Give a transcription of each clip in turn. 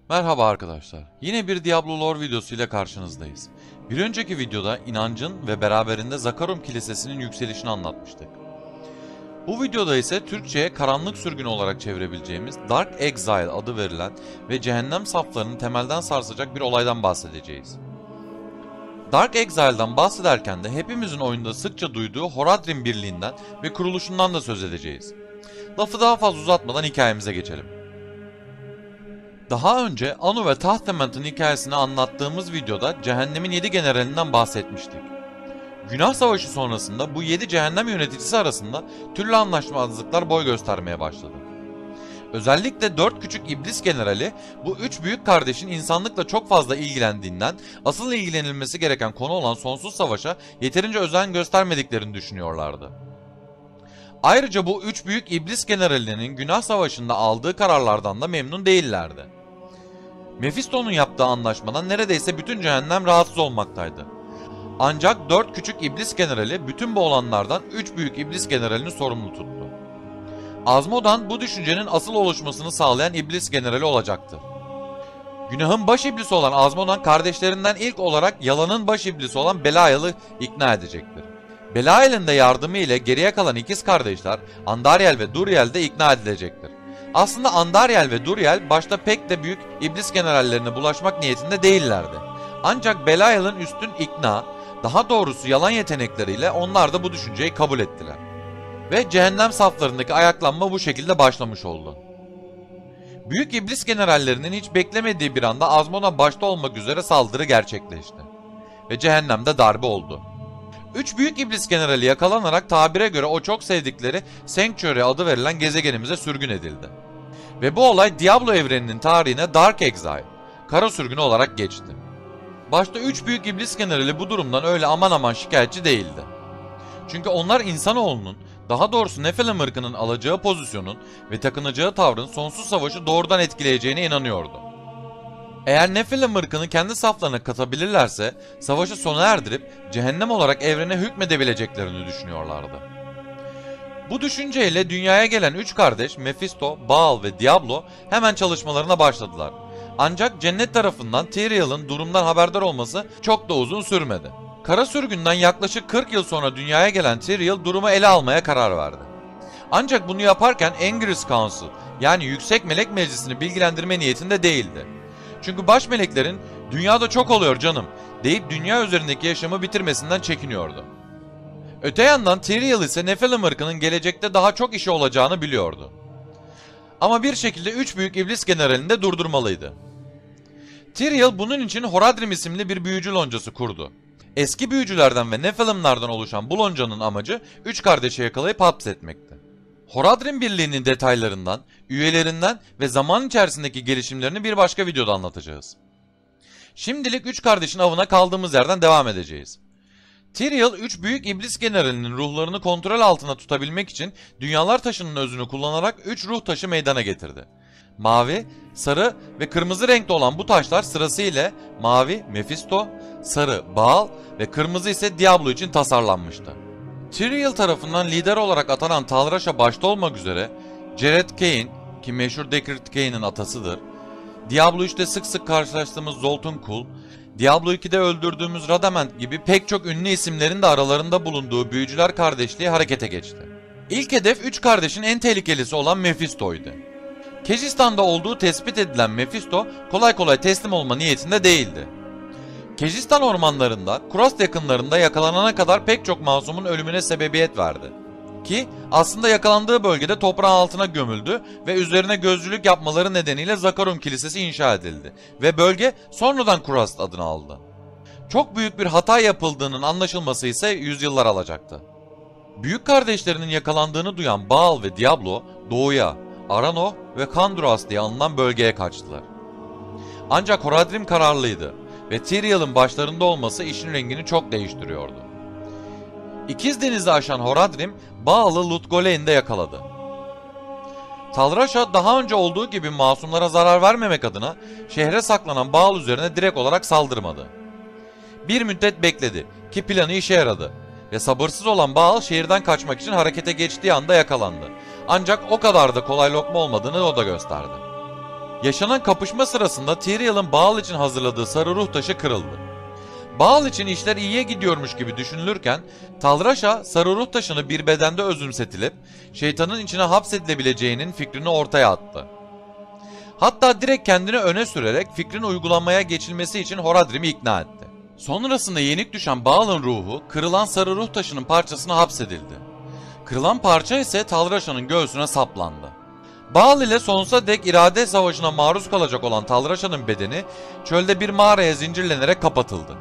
Merhaba arkadaşlar. Yine bir Diablo Lore videosu ile karşınızdayız. Bir önceki videoda inancın ve beraberinde Zakarum Kilisesi'nin yükselişini anlatmıştık. Bu videoda ise Türkçe'ye karanlık sürgün olarak çevirebileceğimiz Dark Exile adı verilen ve cehennem saflarını temelden sarsacak bir olaydan bahsedeceğiz. Dark Exile'dan bahsederken de hepimizin oyunda sıkça duyduğu Horadrim Birliği'nden ve kuruluşundan da söz edeceğiz. Lafı daha fazla uzatmadan hikayemize geçelim. Daha önce Anu ve Tahtement'in hikayesini anlattığımız videoda Cehennem'in 7 generalinden bahsetmiştik. Günah Savaşı sonrasında bu 7 cehennem yöneticisi arasında türlü anlaşmazlıklar boy göstermeye başladı. Özellikle 4 küçük iblis generali bu 3 büyük kardeşin insanlıkla çok fazla ilgilendiğinden asıl ilgilenilmesi gereken konu olan sonsuz savaşa yeterince özen göstermediklerini düşünüyorlardı. Ayrıca bu 3 büyük iblis generalinin Günah Savaşı'nda aldığı kararlardan da memnun değillerdi. Mephisto'nun yaptığı anlaşmadan neredeyse bütün cehennem rahatsız olmaktaydı. Ancak 4 küçük iblis generali bütün bu olanlardan 3 büyük iblis generalini sorumlu tuttu. Azmodan bu düşüncenin asıl oluşmasını sağlayan iblis generali olacaktı. Günahın baş iblisi olan Azmodan kardeşlerinden ilk olarak yalanın baş iblisi olan Belial'ı ikna edecektir. Belial'in de yardımı ile geriye kalan ikiz kardeşler Andariel ve Duriel de ikna edilecektir. Aslında Andariel ve Duriel başta pek de büyük iblis generallerine bulaşmak niyetinde değillerdi. Ancak Belial'in üstün ikna, daha doğrusu yalan yetenekleriyle onlar da bu düşünceyi kabul ettiler. Ve cehennem saflarındaki ayaklanma bu şekilde başlamış oldu. Büyük iblis generallerinin hiç beklemediği bir anda Azmodan başta olmak üzere saldırı gerçekleşti. Ve cehennemde darbe oldu. 3 büyük iblis generali yakalanarak tabire göre o çok sevdikleri Sanctuary adı verilen gezegenimize sürgün edildi. Ve bu olay Diablo evreninin tarihine Dark Exile, kara sürgünü olarak geçti. Başta 3 büyük iblis generali bu durumdan öyle aman aman şikayetçi değildi. Çünkü onlar insanoğlunun, daha doğrusu Nephilim ırkının alacağı pozisyonun ve takınacağı tavrın sonsuz savaşı doğrudan etkileyeceğine inanıyordu. Eğer Nephilim ırkını kendi saflarına katabilirlerse savaşı sona erdirip cehennem olarak evrene hükmedebileceklerini düşünüyorlardı. Bu düşünceyle dünyaya gelen 3 kardeş Mephisto, Baal ve Diablo hemen çalışmalarına başladılar. Ancak cennet tarafından Tyrael'ın durumdan haberdar olması çok da uzun sürmedi. Kara sürgünden yaklaşık 40 yıl sonra dünyaya gelen Tyrael durumu ele almaya karar verdi. Ancak bunu yaparken Anger's Council yani Yüksek Melek Meclisi'ni bilgilendirme niyetinde değildi. Çünkü baş meleklerin "dünyada çok oluyor canım" deyip dünya üzerindeki yaşamı bitirmesinden çekiniyordu. Öte yandan Tyrael ise Nephilim ırkının gelecekte daha çok işi olacağını biliyordu. Ama bir şekilde 3 büyük iblis generalini de durdurmalıydı. Tyrael bunun için Horadrim isimli bir büyücü loncası kurdu. Eski büyücülerden ve Nephilimlerden oluşan bu loncanın amacı 3 kardeşi yakalayıp hapsetmekti. Horadrim Birliği'nin detaylarından, üyelerinden ve zaman içerisindeki gelişimlerini bir başka videoda anlatacağız. Şimdilik 3 kardeşin avına kaldığımız yerden devam edeceğiz. Tyrael 3 büyük iblis generalinin ruhlarını kontrol altına tutabilmek için Dünyalar Taşı'nın özünü kullanarak 3 ruh taşı meydana getirdi. Mavi, sarı ve kırmızı renkte olan bu taşlar sırasıyla mavi Mephisto, sarı Baal ve kırmızı ise Diablo için tasarlanmıştı. Tyrael tarafından lider olarak atanan Talrasha başta olmak üzere Jared Cain ki meşhur Deckard Cain'in atasıdır, Diablo 3'te sık sık karşılaştığımız Zoltun Kull, Diablo 2'de öldürdüğümüz Radamant gibi pek çok ünlü isimlerin de aralarında bulunduğu büyücüler kardeşliği harekete geçti. İlk hedef 3 kardeşin en tehlikelisi olan Mephisto'ydu. Kejistan'da olduğu tespit edilen Mephisto kolay kolay teslim olma niyetinde değildi. Kejistan ormanlarında, Kurast yakınlarında yakalanana kadar pek çok masumun ölümüne sebebiyet verdi. Ki aslında yakalandığı bölgede toprağın altına gömüldü ve üzerine gözcülük yapmaları nedeniyle Zakarum Kilisesi inşa edildi ve bölge sonradan Kurast adını aldı. Çok büyük bir hata yapıldığının anlaşılması ise yüzyıllar alacaktı. Büyük kardeşlerinin yakalandığını duyan Baal ve Diablo doğuya, Arano ve Kandruas diye anılan bölgeye kaçtılar. Ancak Horadrim kararlıydı ve Tyrael'in başlarında olması işin rengini çok değiştiriyordu. İkiz denizi aşan Horadrim, Baal'ı Lutgoleyn'de yakaladı. Talrasha daha önce olduğu gibi masumlara zarar vermemek adına şehre saklanan Baal üzerine direkt olarak saldırmadı. Bir müddet bekledi ki planı işe yaradı ve sabırsız olan Baal şehirden kaçmak için harekete geçtiği anda yakalandı. Ancak o kadar da kolay lokma olmadığını o da gösterdi. Yaşanan kapışma sırasında Tyrell'ın Baal için hazırladığı sarı ruh taşı kırıldı. Baal için işler iyiye gidiyormuş gibi düşünülürken Talrasha sarı ruh taşını bir bedende özümsetilip şeytanın içine hapsedilebileceğinin fikrini ortaya attı. Hatta direkt kendini öne sürerek fikrin uygulamaya geçilmesi için Horadrim'i ikna etti. Sonrasında yenik düşen Baal'ın ruhu kırılan sarı ruh taşının parçasına hapsedildi. Kırılan parça ise Talrasha'nın göğsüne saplandı. Baal ile sonsuza dek irade savaşına maruz kalacak olan Talrasha'nın bedeni çölde bir mağaraya zincirlenerek kapatıldı.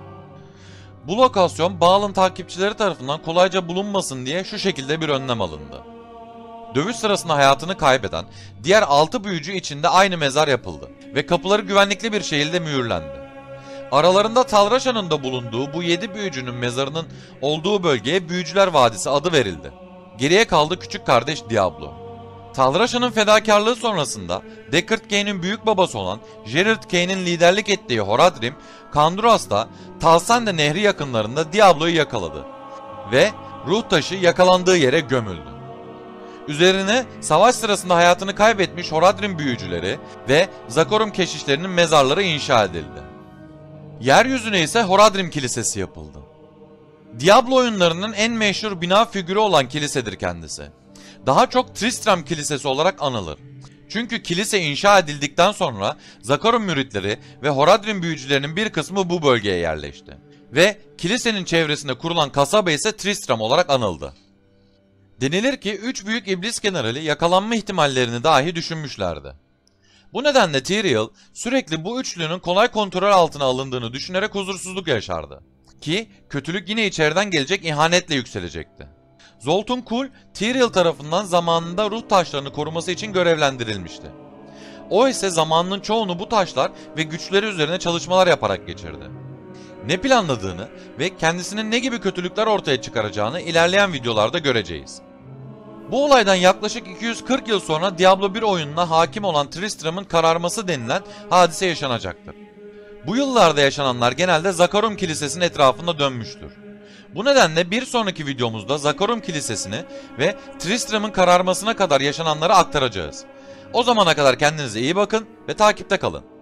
Bu lokasyon Baal'ın takipçileri tarafından kolayca bulunmasın diye şu şekilde bir önlem alındı. Dövüş sırasında hayatını kaybeden diğer 6 büyücü için de aynı mezar yapıldı ve kapıları güvenlikli bir şekilde mühürlendi. Aralarında Talrasha'nın da bulunduğu bu 7 büyücünün mezarının olduğu bölgeye Büyücüler Vadisi adı verildi. Geriye kaldı küçük kardeş Diablo. Talrasha'nın fedakarlığı sonrasında Deckard Cain'in büyük babası olan Gerard Cain'in liderlik ettiği Horadrim, Kanduras'ta Talsende Nehri yakınlarında Diablo'yu yakaladı ve ruh taşı yakalandığı yere gömüldü. Üzerine savaş sırasında hayatını kaybetmiş Horadrim büyücüleri ve Zakarum keşişlerinin mezarları inşa edildi. Yeryüzüne ise Horadrim Kilisesi yapıldı. Diablo oyunlarının en meşhur bina figürü olan kilisedir kendisi. Daha çok Tristram Kilisesi olarak anılır. Çünkü kilise inşa edildikten sonra Zakarum müritleri ve Horadrim büyücülerinin bir kısmı bu bölgeye yerleşti. Ve kilisenin çevresinde kurulan kasaba ise Tristram olarak anıldı. Denilir ki 3 büyük iblis generali yakalanma ihtimallerini dahi düşünmüşlerdi. Bu nedenle Tyrell sürekli bu üçlünün kolay kontrol altına alındığını düşünerek huzursuzluk yaşardı. Ki kötülük yine içeriden gelecek ihanetle yükselecekti. Zoltun Kull, Tyrell tarafından zamanında ruh taşlarını koruması için görevlendirilmişti. O ise zamanının çoğunu bu taşlar ve güçleri üzerine çalışmalar yaparak geçirdi. Ne planladığını ve kendisinin ne gibi kötülükler ortaya çıkaracağını ilerleyen videolarda göreceğiz. Bu olaydan yaklaşık 240 yıl sonra Diablo 1 oyununa hakim olan Tristram'ın kararması denilen hadise yaşanacaktır. Bu yıllarda yaşananlar genelde Zakarum Kilisesi'nin etrafında dönmüştür. Bu nedenle bir sonraki videomuzda Zakarum Kilisesi'ni ve Tristram'ın kararmasına kadar yaşananları aktaracağız. O zamana kadar kendinize iyi bakın ve takipte kalın.